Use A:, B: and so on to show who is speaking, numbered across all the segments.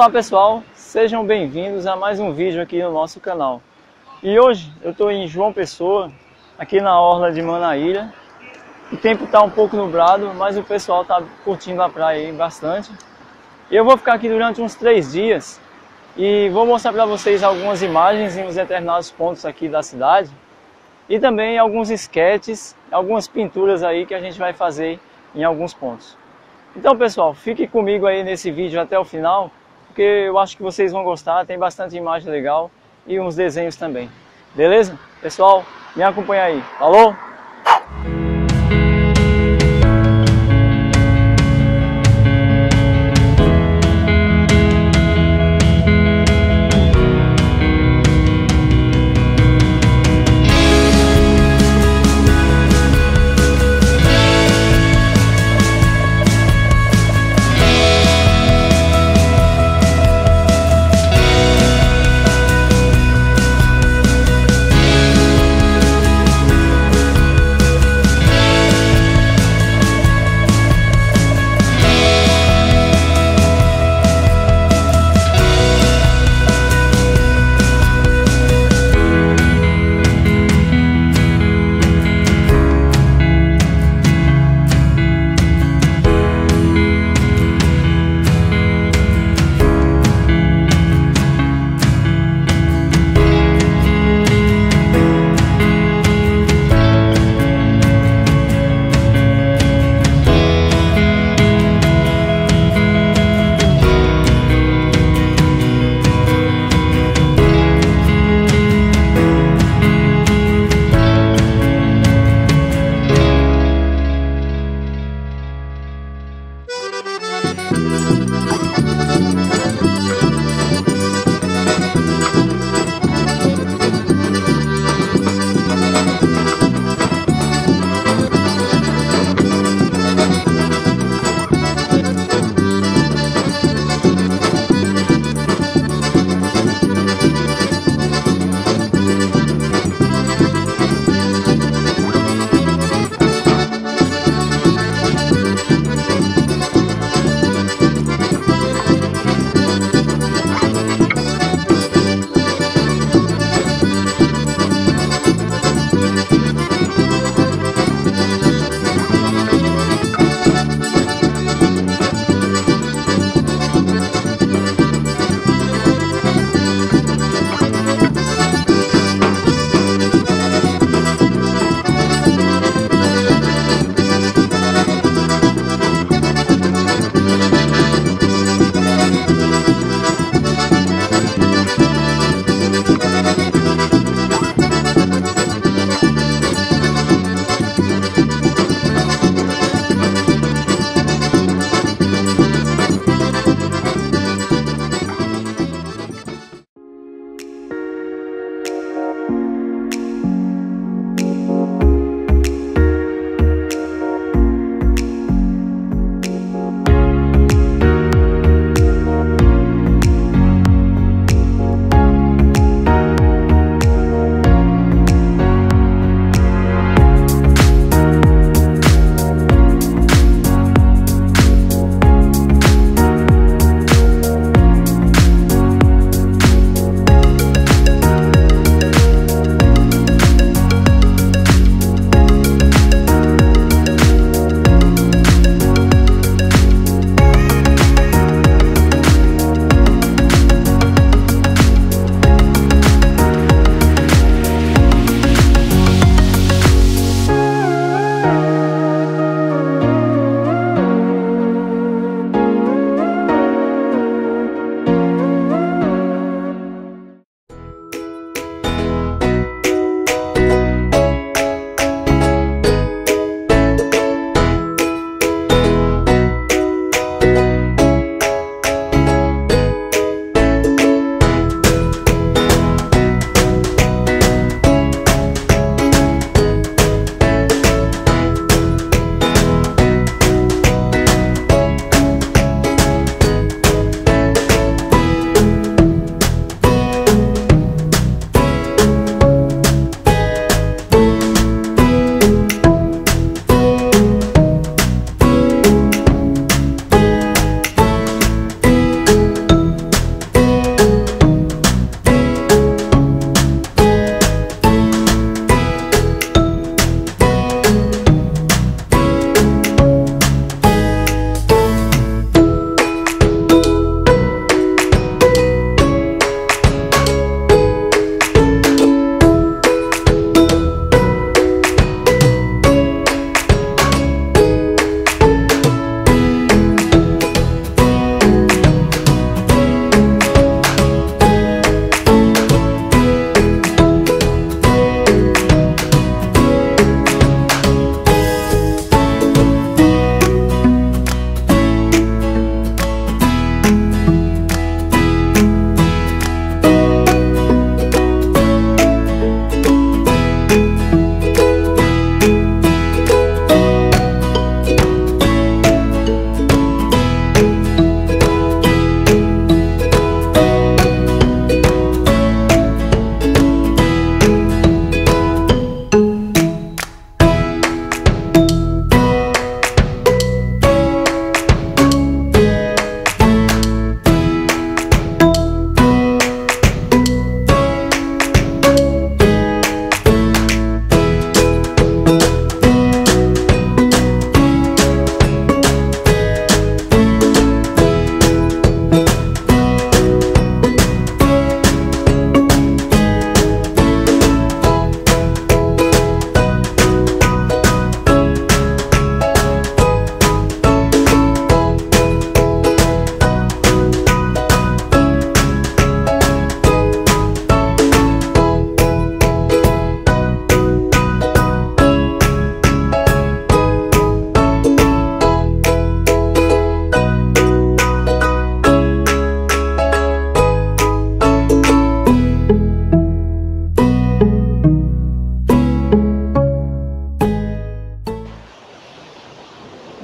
A: Olá pessoal, sejam bem-vindos a mais um vídeo aqui no nosso canal. E hoje eu estou em João Pessoa, aqui na orla de Manaíra. O tempo está um pouco nublado, mas o pessoal está curtindo a praia aí bastante. E eu vou ficar aqui durante uns 3 dias e vou mostrar para vocês algumas imagens em uns determinados pontos aqui da cidade e também alguns esquetes, algumas pinturas aí que a gente vai fazer em alguns pontos. Então pessoal, fique comigo aí nesse vídeo até o final, porque eu acho que vocês vão gostar, tem bastante imagem legal e uns desenhos também. Beleza? Pessoal, me acompanha aí. Falou!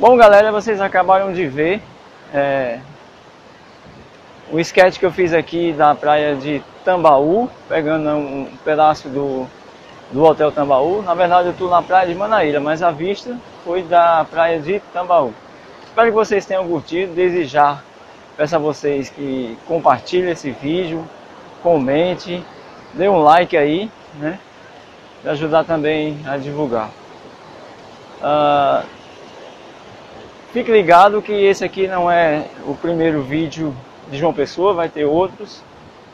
A: Bom, galera, vocês acabaram de ver o sketch que eu fiz aqui da praia de Tambaú, pegando um pedaço do Hotel Tambaú. Na verdade eu estou na praia de Manaíra, mas a vista foi da praia de Tambaú. Espero que vocês tenham curtido. Desde já peço a vocês que compartilhem esse vídeo, comente, dê um like aí, né? Para ajudar também a divulgar. Fique ligado que esse aqui não é o primeiro vídeo de João Pessoa, vai ter outros.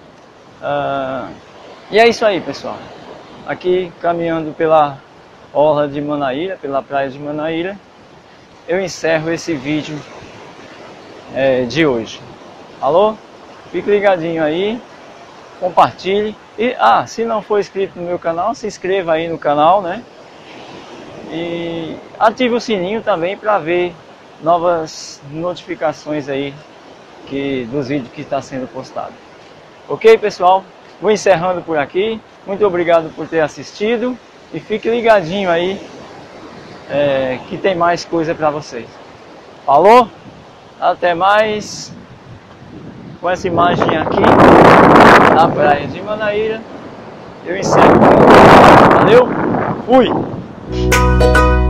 A: E é isso aí, pessoal. Aqui caminhando pela orla de Manaíra, pela praia de Manaíra, eu encerro esse vídeo de hoje. Alô? Fique ligadinho aí, compartilhe. E se não for inscrito no meu canal, se inscreva aí no canal, né? E ative o sininho também para ver novas notificações aí dos vídeos que está sendo postado. Ok, pessoal? Vou encerrando por aqui. Muito obrigado por ter assistido e fique ligadinho aí que tem mais coisa para vocês. Falou? Até mais. Com essa imagem aqui da praia de Manaíra, eu encerro. Valeu? Fui!